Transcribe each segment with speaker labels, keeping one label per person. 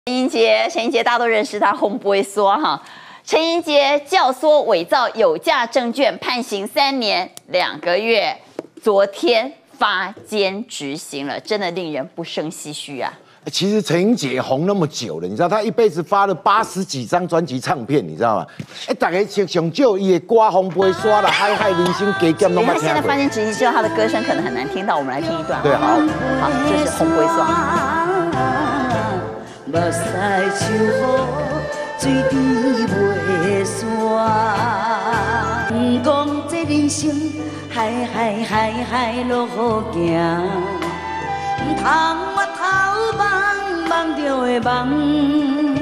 Speaker 1: 陈英杰大家都认识他，红不会说哈。陈英杰教唆伪造有价证券，判刑3年2个月，昨天发监执行了，真的令人不胜唏嘘啊。
Speaker 2: 其实陈英杰红那么久了，你知道他一辈子发了80几张专辑唱片，你知道吗？大家上少伊的歌红杯刷了，海海人生加减拢没听过。
Speaker 1: 他现在发现执行之后，他的歌声可能很难听到，我们来听一段。
Speaker 2: 对，好，
Speaker 1: 好，这是红杯刷。
Speaker 3: 目屎像雨，水滴袂煞。不讲这人生，海路好行。 唔通我头梦着的梦，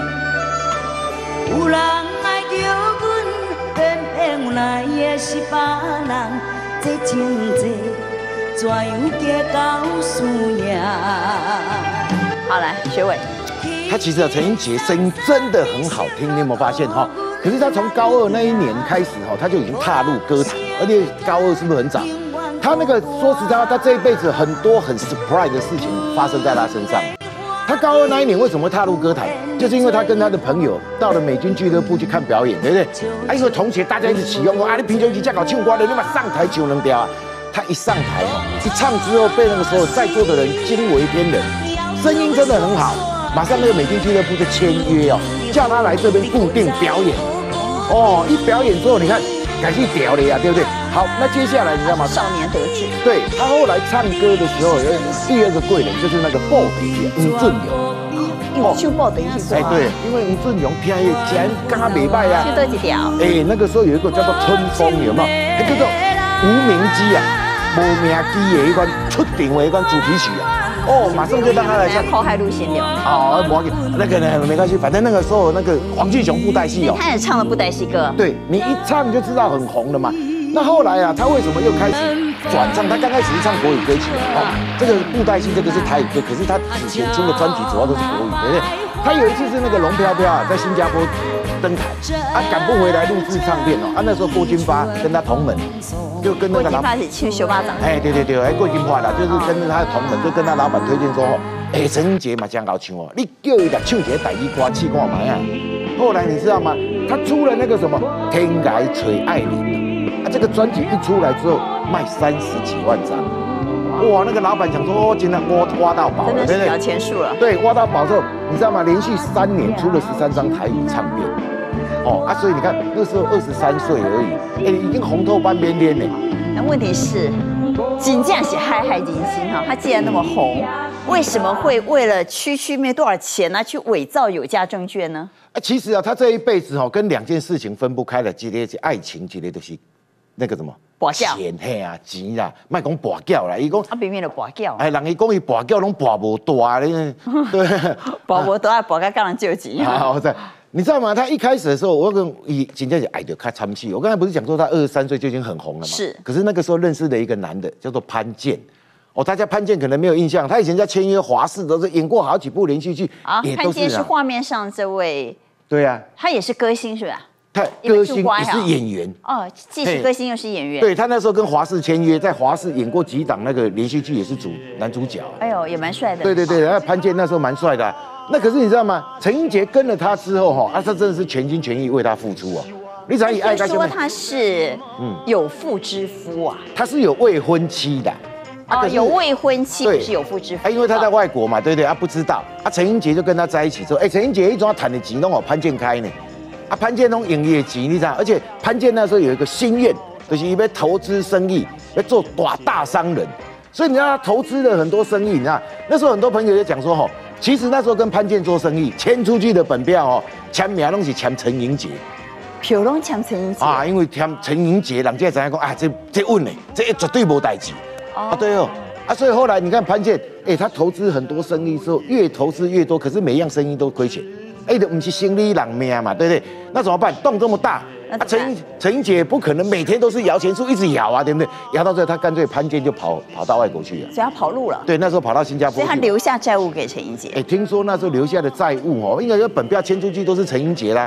Speaker 3: 有人爱叫阮偏有来的是别人，这情债怎样加到输赢？
Speaker 1: 好，来，学伟，
Speaker 2: 他其实陈英杰声音真的很好听，你有没有发现哈？可是他从高2那一年开始哈，他就已经踏入歌坛，而且高2是不是很早？ 他那个说实在话，他这一辈子很多很 surprise 的事情发生在他身上。他高2那一年为什么会踏入歌坛？就是因为他跟他的朋友到了美军俱乐部去看表演，对不对？啊，因为同学大家一直起哄说啊，你啤酒一这样搞唱歌的，你嘛上台就能调啊。他一上台哦，一唱之后被那个时候在座的人惊为天人，声音真的很好。马上那个美军俱乐部就签约哦，叫他来这边固定表演。哦，一表演之后，你看。 改去屌了呀，对不对？好，那接下来你知道吗？
Speaker 1: 少年得志。
Speaker 2: 对他后来唱歌的时候，有第2个贵人就是那个鲍德吴俊勇。
Speaker 1: 哦，就鲍德一起做。
Speaker 2: 哎，对，因为吴俊勇听也讲刚刚没败呀。
Speaker 1: 去多几条。
Speaker 2: 哎，那个时候有一个叫做春风，有没有？那叫做无名鸡啊，无名鸡的一款出场的一款主题曲啊。哦，马上就让他来唱。
Speaker 1: 靠海路线流。
Speaker 2: 哦，那个呢没关系，反正那个时候那个黄俊雄布袋戏哦，
Speaker 1: 他也唱了布袋戏歌。
Speaker 2: 对你一唱就知道很红了嘛。那后来啊，他为什么又开始转唱？他刚开始是唱国语歌曲哦，这个布袋戏这个是台语歌，可是他之前出的专辑主要都是国语，对不对？他有一次是那个龙飘飘啊，在新加坡登台，啊赶不回来录制唱片哦，啊那时候郭金发跟他同门，就跟那个
Speaker 1: 郭金发是去修巴掌。
Speaker 2: 哎，对，哎郭金发啦，就是跟着他的同门，就跟他老板推荐说哦，哎陈英杰嘛这样搞唱哦，你叫伊来唱一个台语歌试看卖啊。后来你知道吗？他出了那个什么《天涯垂爱人》啊，这个专辑一出来之后卖30几万张。 哇，那个老板讲说，哦，今天挖到宝了，
Speaker 1: 真的是摇钱树了。
Speaker 2: 对，挖到宝之后，你知道吗？连续3年出了13张台语唱片，哦啊，所以你看那时候23岁而已，哎，已经红透半边天呢。
Speaker 1: 那问题是，真正是海人心哈，他既然那么红，为什么会为了区没多少钱呢，去伪造有价证券呢？
Speaker 2: 其实啊，他这一辈子哈，跟2件事情分不开的，一个是爱情，一个就是那个什么。 钱嘿啊，钱啦，莫讲跋筊啦，伊讲
Speaker 1: 啊，偏偏就跋筊。
Speaker 2: 哎，人伊讲伊跋筊拢跋无大咧，对，
Speaker 1: 跋无大，跋到叫人救急。
Speaker 2: 好在，你知道吗？他一开始的时候，我跟伊真正是爱着他参戏。我刚才不是讲说他23岁就已经很红了嘛？
Speaker 1: 是。
Speaker 2: 可是那个时候认识的一个男的叫做潘健，哦，大家潘健可能没有印象，他以前在签约华视都是演过好几部连续剧，
Speaker 1: 啊，
Speaker 2: 也
Speaker 1: 潘健是画面上这位。
Speaker 2: 对啊。
Speaker 1: 他也是歌星是吧？
Speaker 2: 他歌星也是演员
Speaker 1: 哦，既是歌星又是演员。
Speaker 2: 对他那时候跟华视签约，在华视演过几档那个连续剧，也是男主角。
Speaker 1: 哎呦，也蛮帅的。
Speaker 2: 对，那潘健那时候蛮帅的。那可是你知道吗？陈英杰跟了他之后哈，他真的是全心全意为他付出哦。你只要以爱他，
Speaker 1: 说他是有妇之夫啊，
Speaker 2: 他是有未婚妻的。
Speaker 1: 哦，有未婚妻不是有妇之夫。
Speaker 2: 因为他在外国嘛，对不对？不知道。陈英杰就跟他在一起之后，陈英杰一种谈的钱都哦潘健开呢。 啊，潘健拢营业钱，你知道？而且潘健那时候有一个心愿，就是要投资生意，要做大商人。所以你知道他投资了很多生意，你知道？那时候很多朋友就讲说，吼，其实那时候跟潘健做生意，签出去的本票哦，签名拢是签陈英杰，
Speaker 1: 票拢签陈英杰
Speaker 2: 啊，因为签陈英杰，人家知影讲啊，这稳呢，这绝对无代志。啊，对哦，啊，所以后来你看潘健，他投资很多生意之后，越投资越多，可是每一样生意都亏钱。 就不是生理人命嘛，对不对？那怎么办？洞这么大，陈英杰不可能每天都是摇钱树一直摇啊，对不对？摇到最后，他干脆潘健就跑到外国去了，
Speaker 1: 所以他跑路了。
Speaker 2: 对，那时候跑到新加坡，
Speaker 1: 所以他留下债务给陈英杰。
Speaker 2: 听说那时候留下的债务哦，应该有本票签出去都是陈英杰啦。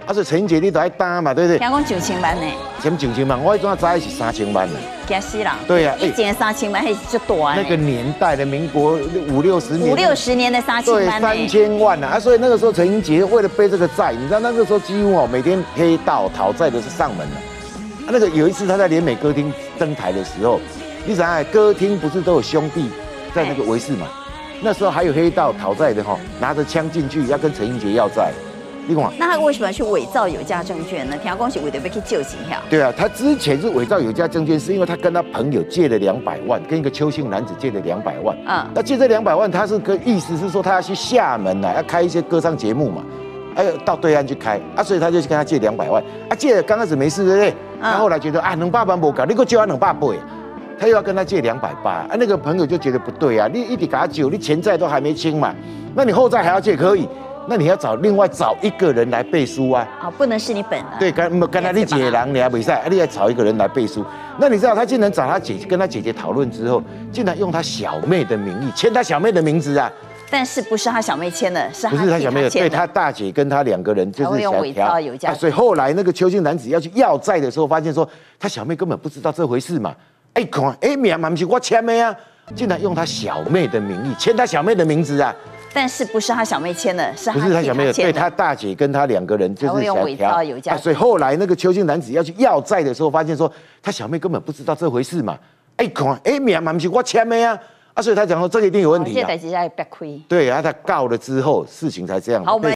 Speaker 2: 所以陈英杰你都爱打嘛，对不对？
Speaker 1: 听讲9000万呢，
Speaker 2: 前9000万，我迄阵知是3000万呢。
Speaker 1: 惊死人！
Speaker 2: 对啊，
Speaker 1: 以前3000万还是就大
Speaker 2: 那个年代的民国50、60年
Speaker 1: ，50、60年的3000
Speaker 2: 对
Speaker 1: 万呢
Speaker 2: ，3000万啊！所以那个时候陈英杰为了背这个债，你知道那个时候几乎每天黑道讨债的是上门了。那个有一次他在联美歌厅登台的时候，你想想歌厅不是都有兄弟在那个维视嘛？那时候还有黑道讨债的拿着枪进去要跟陈英杰要债。你看，
Speaker 1: 那他为什么要去伪造有价证券呢？听讲是为了要去救钱呀。
Speaker 2: 对啊，他之前是伪造有价证券，是因为他跟他朋友借了200万，跟一个邱姓男子借了200万。那借这200万，他是个意思是说他要去厦门要开一些歌唱节目嘛，到对岸去开所以他就去跟他借200万借了刚开始没事对不对？他后来觉得200万不够，你给我借我280，他又要跟他借280那个朋友就觉得不对你一直给他借，你前债都还没清嘛，那你后债还要借可以？那你要另外找一个人来背书
Speaker 1: 不能是你本人。
Speaker 2: 对，跟他你姐人你还比赛，你还找一个人来背书。那你知道他竟然找他姐跟他姐姐讨论之后，竟然用他小妹的名义签他小妹的名字
Speaker 1: 但是不是他小妹签的，是
Speaker 2: 不是他小妹的？对，他大姐跟他2个人就是
Speaker 1: 用伪造有价
Speaker 2: 所以后来那个邱姓男子要去要债的时候，发现说他小妹根本不知道这回事嘛。看，名嘛不是我签的竟然用他小妹的名义签他小妹的名字
Speaker 1: 但是不是他小妹签的，是
Speaker 2: 不是他小妹的？对，他大姐跟他2个人就是
Speaker 1: 用伪造有价
Speaker 2: 所以后来那个邱姓男子要去要债的时候，发现说他小妹根本不知道这回事嘛。看，名嘛不是我签的所以他讲说这个一定有问题
Speaker 1: 这代志要别亏。
Speaker 2: 对他告了之后，事情才这样。
Speaker 1: 好，我们